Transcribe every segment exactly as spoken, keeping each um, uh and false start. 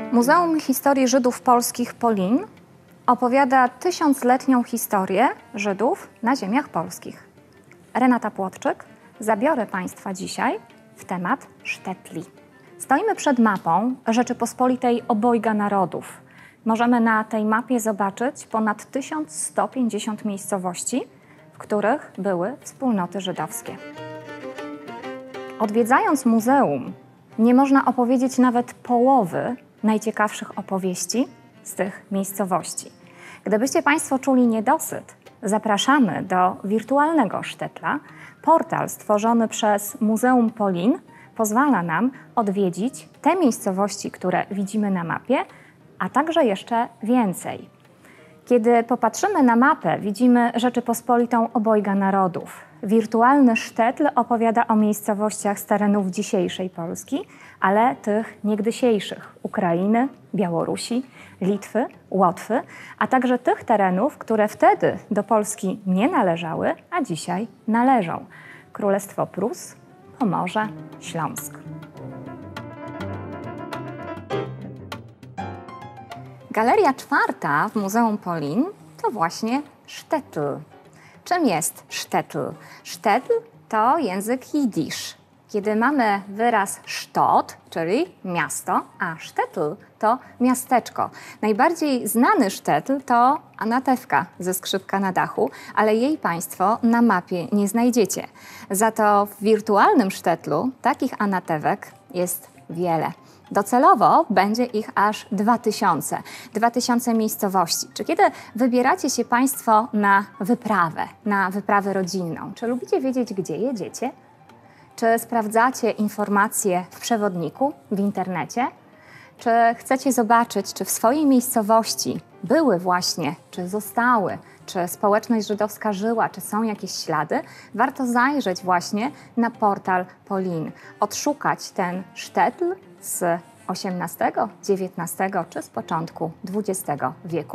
Muzeum Historii Żydów Polskich Polin opowiada tysiącletnią historię Żydów na ziemiach polskich. Renata Płotczyk, zabiorę Państwa dzisiaj w temat sztetli. Stoimy przed mapą Rzeczypospolitej obojga narodów. Możemy na tej mapie zobaczyć ponad tysiąc sto pięćdziesiąt miejscowości, w których były wspólnoty żydowskie. Odwiedzając muzeum, nie można opowiedzieć nawet połowy najciekawszych opowieści z tych miejscowości. Gdybyście Państwo czuli niedosyt, zapraszamy do wirtualnego sztetla. Portal stworzony przez Muzeum Polin pozwala nam odwiedzić te miejscowości, które widzimy na mapie, a także jeszcze więcej. Kiedy popatrzymy na mapę, widzimy Rzeczypospolitą obojga narodów. Wirtualny sztetl opowiada o miejscowościach z terenów dzisiejszej Polski, ale tych niegdysiejszych: Ukrainy, Białorusi, Litwy, Łotwy, a także tych terenów, które wtedy do Polski nie należały, a dzisiaj należą: Królestwo Prus, Pomorze, Śląsk. Galeria czwarta w Muzeum Polin to właśnie sztetl. Czym jest sztetl? Sztetl to język jidysz. Kiedy mamy wyraz sztot, czyli miasto, a sztetl to miasteczko. Najbardziej znany sztetl to Anatewka ze skrzypka na dachu, ale jej Państwo na mapie nie znajdziecie. Za to w wirtualnym sztetlu takich Anatewek jest wiele. Docelowo będzie ich aż dwa tysiące. dwa tysiące miejscowości. Czy kiedy wybieracie się Państwo na wyprawę, na wyprawę rodzinną, czy lubicie wiedzieć, gdzie jedziecie? Czy sprawdzacie informacje w przewodniku, w internecie? Czy chcecie zobaczyć, czy w swojej miejscowości były właśnie, czy zostały, czy społeczność żydowska żyła, czy są jakieś ślady? Warto zajrzeć właśnie na portal Polin, odszukać ten sztetl z osiemnastego, dziewiętnastego czy z początku dwudziestego wieku.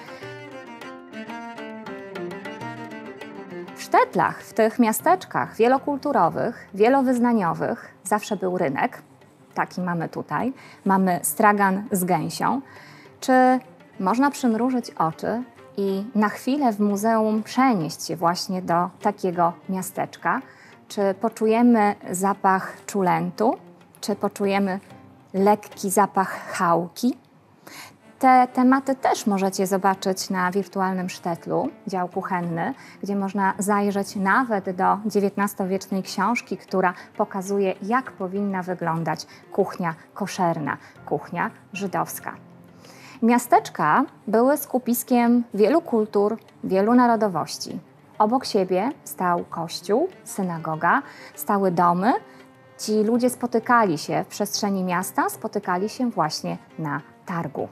W sztetlach, w tych miasteczkach wielokulturowych, wielowyznaniowych zawsze był rynek. Taki mamy tutaj. Mamy stragan z gęsią. Czy można przymrużyć oczy i na chwilę w muzeum przenieść się właśnie do takiego miasteczka? Czy poczujemy zapach czulentu? Czy poczujemy lekki zapach chałki? Te tematy też możecie zobaczyć na wirtualnym sztetlu, dział kuchenny, gdzie można zajrzeć nawet do dziewiętnastowiecznej książki, która pokazuje, jak powinna wyglądać kuchnia koszerna, kuchnia żydowska. Miasteczka były skupiskiem wielu kultur, wielu narodowości. Obok siebie stał kościół, synagoga, stały domy. Ci ludzie spotykali się w przestrzeni miasta, spotykali się właśnie na targu.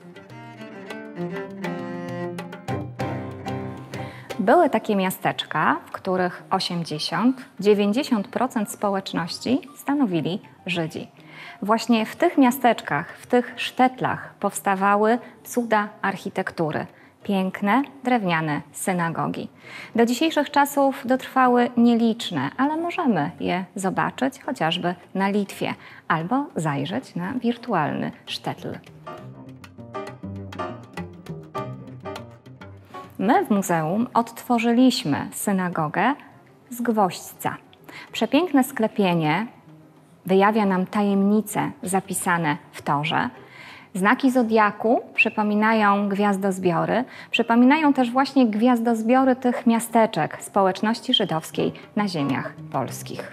Były takie miasteczka, w których osiemdziesiąt do dziewięćdziesięciu procent społeczności stanowili Żydzi. Właśnie w tych miasteczkach, w tych sztetlach powstawały cuda architektury. Piękne, drewniane synagogi. Do dzisiejszych czasów dotrwały nieliczne, ale możemy je zobaczyć chociażby na Litwie albo zajrzeć na wirtualny sztetl. My w muzeum odtworzyliśmy synagogę z gwoźdźca. Przepiękne sklepienie wyjawia nam tajemnice zapisane w torze. Znaki zodiaku przypominają gwiazdozbiory, przypominają też właśnie gwiazdozbiory tych miasteczek społeczności żydowskiej na ziemiach polskich.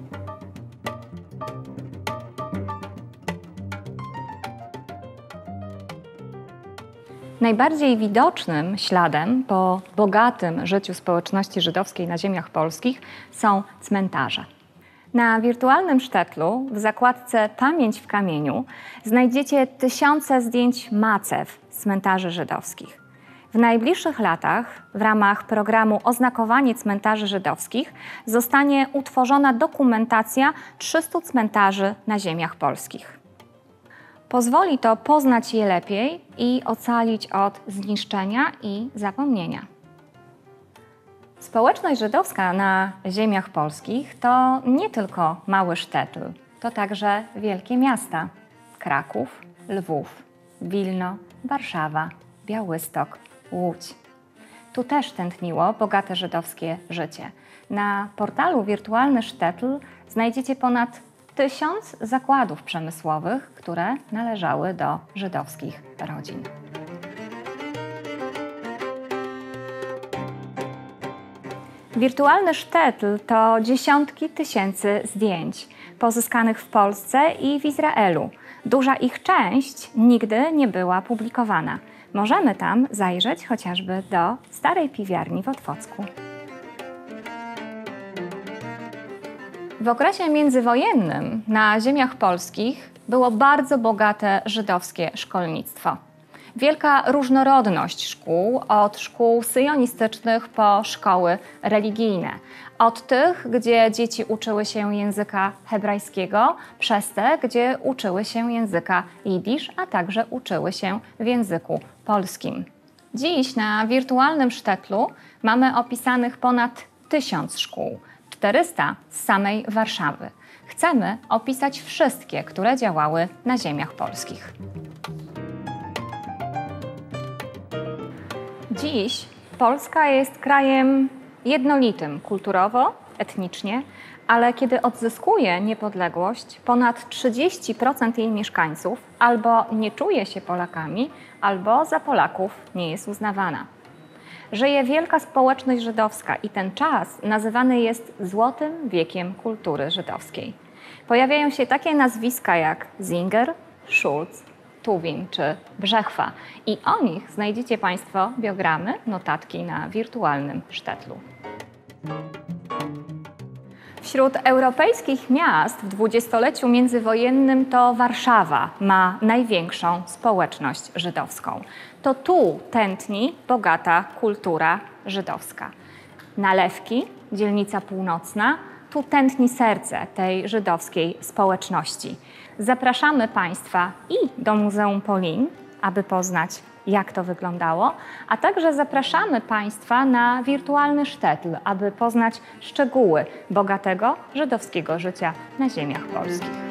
Najbardziej widocznym śladem po bogatym życiu społeczności żydowskiej na ziemiach polskich są cmentarze. Na wirtualnym sztetlu w zakładce Pamięć w kamieniu znajdziecie tysiące zdjęć macew z cmentarzy żydowskich. W najbliższych latach w ramach programu Oznakowanie cmentarzy żydowskich zostanie utworzona dokumentacja trzystu cmentarzy na ziemiach polskich. Pozwoli to poznać je lepiej i ocalić od zniszczenia i zapomnienia. Społeczność żydowska na ziemiach polskich to nie tylko mały sztetl, to także wielkie miasta: Kraków, Lwów, Wilno, Warszawa, Białystok, Łódź. Tu też tętniło bogate żydowskie życie. Na portalu Wirtualny Sztetl znajdziecie ponad tysiąc zakładów przemysłowych, które należały do żydowskich rodzin. Wirtualny Sztetl to dziesiątki tysięcy zdjęć pozyskanych w Polsce i w Izraelu. Duża ich część nigdy nie była publikowana. Możemy tam zajrzeć chociażby do starej piwiarni w Otwocku. W okresie międzywojennym na ziemiach polskich było bardzo bogate żydowskie szkolnictwo. Wielka różnorodność szkół, od szkół syjonistycznych po szkoły religijne. Od tych, gdzie dzieci uczyły się języka hebrajskiego, przez te, gdzie uczyły się języka jidysz, a także uczyły się w języku polskim. Dziś na Wirtualnym Sztetlu mamy opisanych ponad tysiąc szkół, czterysta z samej Warszawy. Chcemy opisać wszystkie, które działały na ziemiach polskich. Dziś Polska jest krajem jednolitym kulturowo, etnicznie, ale kiedy odzyskuje niepodległość, ponad trzydzieści procent jej mieszkańców albo nie czuje się Polakami, albo za Polaków nie jest uznawana. Żyje wielka społeczność żydowska i ten czas nazywany jest złotym wiekiem kultury żydowskiej. Pojawiają się takie nazwiska jak Singer, Schulz, Tuwim czy Brzechwa i o nich znajdziecie Państwo biogramy, notatki na Wirtualnym Sztetlu. Wśród europejskich miast w dwudziestoleciu międzywojennym to Warszawa ma największą społeczność żydowską. To tu tętni bogata kultura żydowska. Nalewki, dzielnica północna, tu tętni serce tej żydowskiej społeczności. Zapraszamy Państwa i do Muzeum Polin, aby poznać, jak to wyglądało, a także zapraszamy Państwa na Wirtualny Sztetl, aby poznać szczegóły bogatego żydowskiego życia na ziemiach polskich.